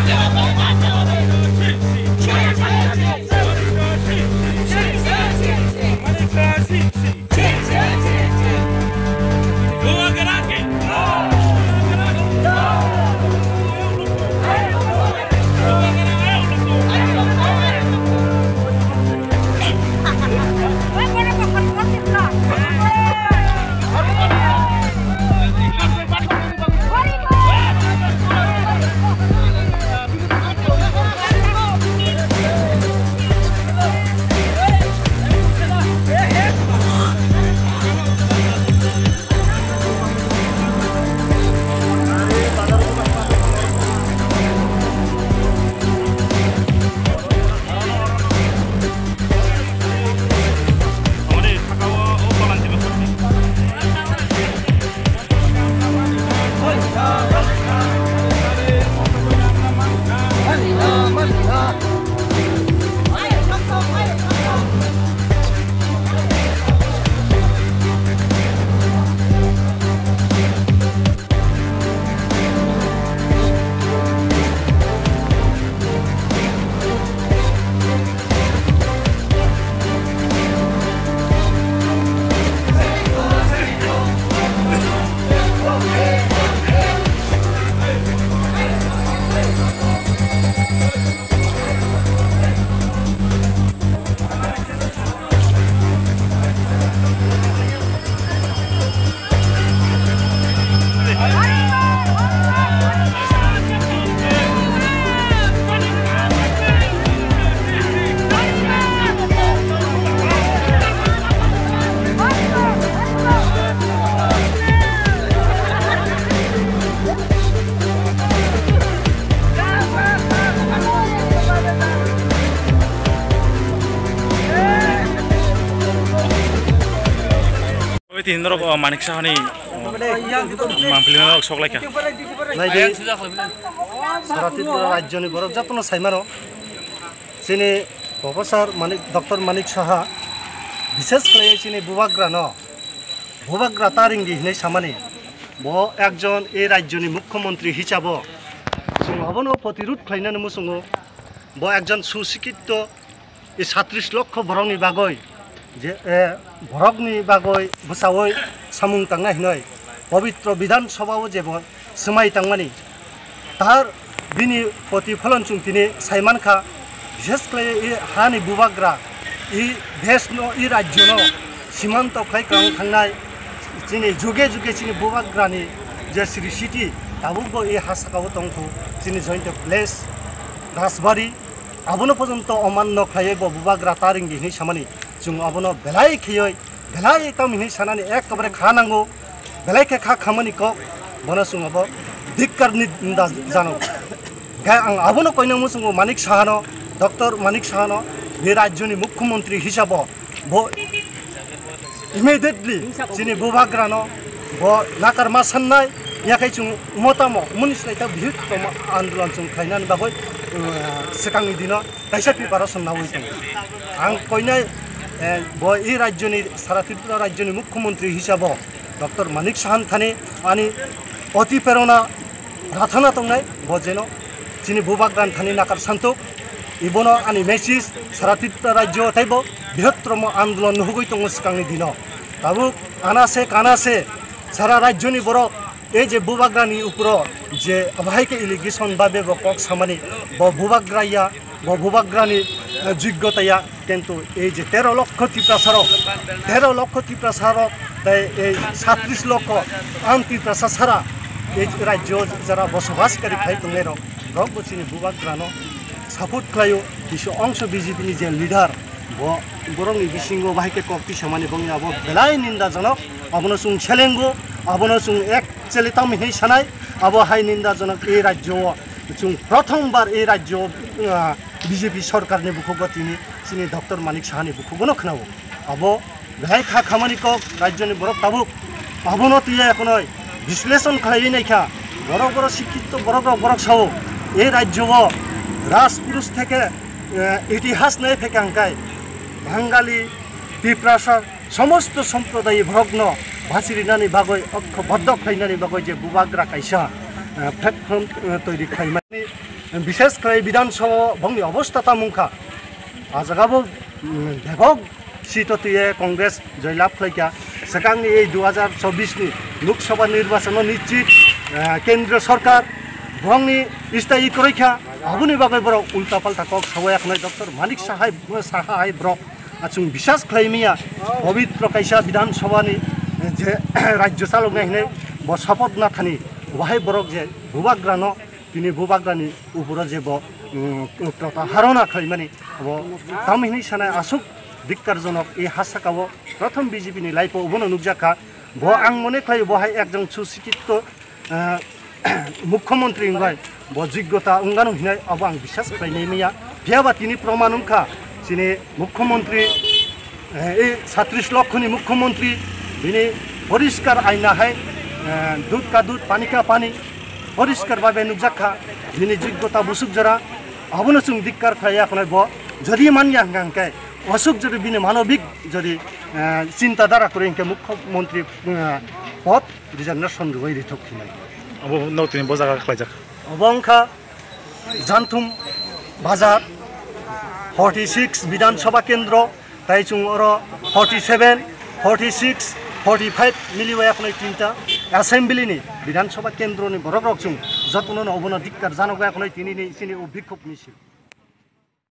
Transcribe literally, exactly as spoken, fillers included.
Tinro Manik Sahani Mampilino Soklaika. Saratit Rajoni Borok Jatono Saimaro Sini Professor Manik Doctor Manik Saha বিশেষ করে চিনি বুবাগ্রা ন বুবাগ্রা তারিঙ্গি হিনে সামানি ব একজন এই রাজ্যনি মুখ্যমন্ত্রী হিসাব হবনো প্রতিরোধ খাইনানি মুসুঙো ব একজন সুশিক্ষিত এই সাতত্রিশ লক্ষ বরংনি বাগৈ যে ভরকনি বাগৈ বুসাওই সামুং তাংনা হিনয় পবিত্র বিধানসভাও যে সমাই তাংমানি তার বিনি প্রতিফলন চুং তিনি সাইমানখা বিশেষ করে এই হানি বুবাগ্রা এই দেশ ন এই রাজ্য ন সীমান্ত খাইকাং থাংনাই চিনি যুগে যুগে চিনি বুবাগ্রানি যে শ্রী সিটি তাবুকবো এই হাসাকাও তংখো চিনি জয়ন্ত প্লেস রাজবাড়ি আবনো পর্যন্ত অমান্য খাইয়ে বুবাগ্রা তারিঙ্গি হিনি সামানি जों अबनो बेलाय खियै बेलाय काम हिनि सानानि एकबारे खानांगौ बेलाय के खा खामानि को बना जों अब धिक्कारनि निन्दा जानो गाय आं अबनो कइनांगौ जों मानिक साहानो डॉक्टर मानिक साहानो बे राज्यनि मुख्यमंत्री हिसाब ब इमिडिएटली जिनि बुबाग्रानो ब नाकारमा साननाय याखै जों मतामो मुनिसलाइता बृहत्तम आन्दोलन जों खायनानि बागै सिगांनि दिनाव दायसा प्रिपारेसन नावै दं आं कइनाय ब এই রাজ্যনি সারা ত্রিপুরা রাজ্যনি মুখ্যমন্ত্রী হিসাব ডক্টর মানিক সাহান থানি আনি অতি প্রেরণা রাথানা তংনাই ব যেন চিনি বুবাগ্রান থানি নাকার সান্তক ইবনো আনি মেসেজ সারা ত্রিপুরা রাজ্য তাইব বৃহত্তম আন্দোলন নুহগৈ তং সিগাंनि দিনাव তাবুক আনাসে কানাসে সারা রাজ্যনি বড় এই যে বুবাগ্রানি উপর যে অভাইকে ইলিগেশন বাবে ব কক সামানি ব বুবাগ্রাইয়া ব বুবাগ্রানি যোগ্যতায়া কিন্তু এই যে তেরো লক্ষ ত্রিপ্রাসারক তেরো লক্ষ ত্রিপ্রাসারক এই সাতত্রিশ লক্ষ আন ত্রিপ্রাসা ছাড়া এই রাজ্য যারা বসবাসকারী খাই দংনাই রক রক বচিনি বুবাগ্রানো সাপোর্ট খাইও কিছু অংশ বিজেপিনি যে লিডার ব বরংনি বিসিঙ্গ বাহাইকে কক্তি সামানি বংনি আব বেলাই নিন্দাজনক আবনো সুং ছেলেঙ্গো আবনো সুং একচুয়ালি তাম হিই সানাই আব হাই নিন্দাজনক এই রাজ্য जों प्रथमबार এই রাজ্য বিজেপি সরকারनि बुखौबो তিনি চিনি ডক্টর মানিক সাহানি बुखौबो खोनाबो আবো বেহাই খা খামানি কক রাজ্যनि বড় তাবুক আবনো তিয়া এখনই বিশ্লেষণ খাই নাইখা বড় বড় শিক্ষিত বড় বড় বড় সাও এই রাজ্য রাজপুরুষ থেকে ইতিহাস নাই থেকে আঙ্কাই বাঙালি ত্রিপ্রাসা সমস্ত সম্প্রদায় ভগ্ন ভাসিরিনানি বাগৈ অক্ষ বদ্ধ খাইনানি বাগৈ যে বুবাগ্রা কাইসা প্ল্যাটফর্ম তৈরি খাইমানি বিশেষ করে বিধানসভা ভঙ্গি অবস্থা তামুখা আজাগাবো বেগক সিটতুয়ে কংগ্রেস জয়লাভ খাইকা সেখানে এই দু হাজার চব্বিশনি লোকসভা নির্বাচন নিশ্চিত কেন্দ্রীয় সরকার ভঙ্গি স্থায়ী রক্ষা আবুনি বাকে বড় উল্টা পাল্টা কক সবাই এখন ডক্টর মানিক সাহাই সাহাই ব্রক আচুং বিশ্বাস খাইমিয়া পবিত্র কাইসা বিধানসভানি যে রাজ্য চালকনাই হিনে ব শপথ না থানি ওয়াহাই বরক যে ভূবাগ্রানো তিনি ভূবাগ্রানি উপরে যে ব হারনা খাইমানি ব তামিনি সানায় আসুক ধিক্কারজনক এই হাসাকাব প্রথম বিজেপিনি লাইফ উবন নুকজাখা ব আং মনে খাই বহাই একজন সুশিক্ষিত মুখ্যমন্ত্রী ইংবাই ব যোগ্যতা উঙ্গানো হিনাই আব আং বিশ্বাস খাইনাই মিয়া ভিয়াবা তিনি প্রমাণ উঙ্খা তিনি মুখ্যমন্ত্রী এই সাত্রিশ লক্ষনি মুখ্যমন্ত্রী তিনি পরিষ্কার আইনা হয় দুধ কা দুধ পানি কা পানি পরিষ্কারভাবে নুকজাখা তিনি যোগ্যতা বুসুক যারা আবনো চুং ধিক্কার খাই আপনার ব যদি মানিয়া হাঙ্কাই অসুখ যদি বিনে মানবিক যদি চিন্তাধারা করে ইনকে মুখ্যমন্ত্রী পদ রিজার্ভেশন রয়ে রিথকিনাই নতুন বজার খাইজাক অবংখা জানথুম বাজার ফর্টি সিক্স বিধানসভা কেন্দ্র তাই চুং ওর forty seven forty six forty five মিলিয়ে এখন তিনটা অ্যাসেম্বলিনি বিধানসভা কেন্দ্রনি বড় রক চুং যত্ন অবন ধিক্কার জানগা এখন তিনি তিনি বিক্ষোভ মিছিল